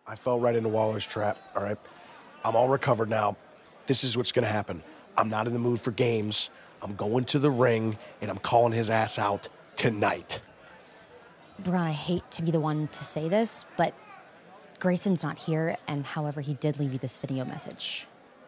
I fell right into Waller's trap, all right? I'm all recovered now. This is what's gonna happen. I'm not in the mood for games. I'm going to the ring, and I'm calling his ass out tonight. Bron, I hate to be the one to say this, but Grayson's not here, and however, he did leave you this video message.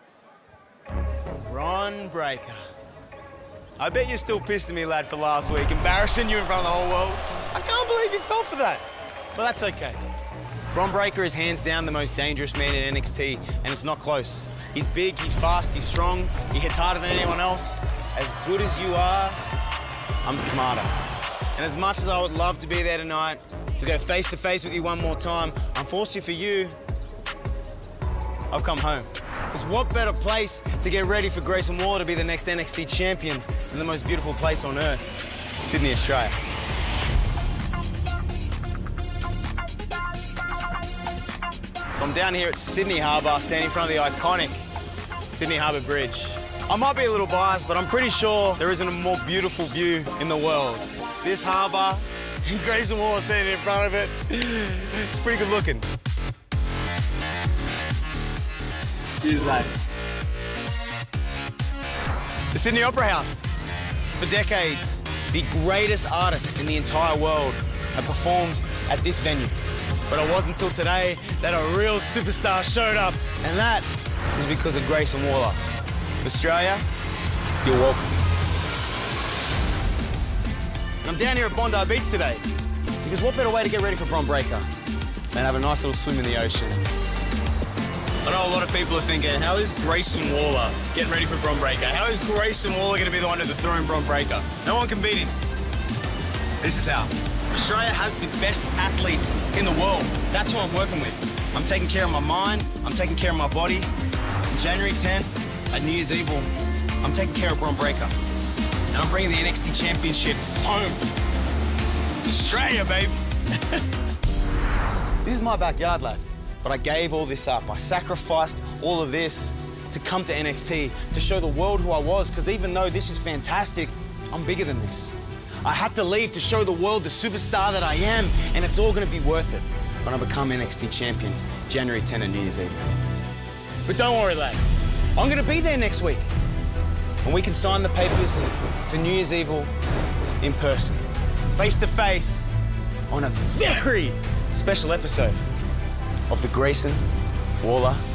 Bron Breakker. I bet you're still pissed at me, lad, for last week, embarrassing you in front of the whole world. I can't believe you fell for that. But that's okay. Bron Breakker is hands down the most dangerous man in NXT, and it's not close. He's big, he's fast, he's strong, he hits harder than anyone else. As good as you are, I'm smarter. And as much as I would love to be there tonight, to go face to face with you one more time, unfortunately for you, I've come home. Because what better place to get ready for Grayson Waller to be the next NXT champion than the most beautiful place on earth, Sydney, Australia. So I'm down here at Sydney Harbour, standing in front of the iconic Sydney Harbour Bridge. I might be a little biased, but I'm pretty sure there isn't a more beautiful view in the world. This harbour, and Grayson Waller standing in front of it, it's pretty good looking. Cheers, lad. The Sydney Opera House. For decades, the greatest artists in the entire world have performed at this venue. But it wasn't until today that a real superstar showed up, and that is because of Grayson Waller. Australia, you're welcome. And I'm down here at Bondi Beach today, because what better way to get ready for Bron Breakker than have a nice little swim in the ocean? I know a lot of people are thinking, how is Grayson Waller getting ready for Bron Breakker? How is Grayson Waller going to be the one to dethrone Bron Breakker? No one can beat him. This is how. Australia has the best athletes in the world. That's who I'm working with. I'm taking care of my mind. I'm taking care of my body. On January 10th, at New Year's Eve, I'm taking care of Bron Breakker. And I'm bringing the NXT Championship home. To Australia, baby. This is my backyard, lad. But I gave all this up. I sacrificed all of this to come to NXT, to show the world who I was, because even though this is fantastic, I'm bigger than this. I had to leave to show the world the superstar that I am, and it's all gonna be worth it when I become NXT champion, January 10 at New Year's Eve. But don't worry, lad. I'm gonna be there next week, and we can sign the papers for New Year's Eve in person, face to face, on a very special episode of the Grayson Waller